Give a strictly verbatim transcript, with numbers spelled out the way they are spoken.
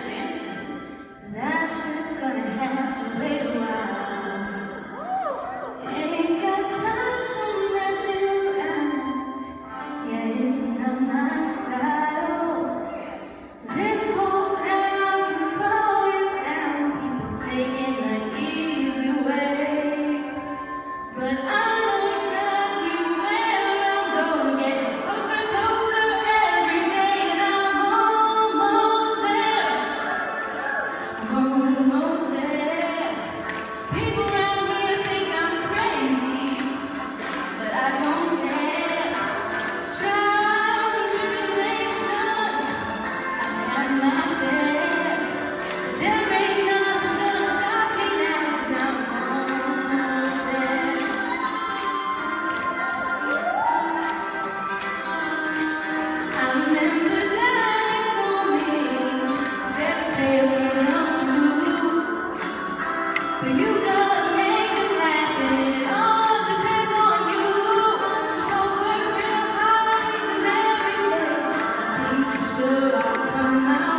That's just gonna have to wait a while. Ain't got time for messing around. Yeah, it's not my style. This whole town can slow it down. People taking the easy way. But I know exactly where I'm going. Getting closer and closer every day. And I'm almost there. Almost there. People around here think I'm crazy, but I don't care. Trials and tribulations, I've had my share. There ain't nothing gonna stop me now, 'cause I'm almost there. I remember Daddy told me fairy tales can come true, but you gotta make it happen. It all depends on you. So work real hard each and every day. Things for sure will come out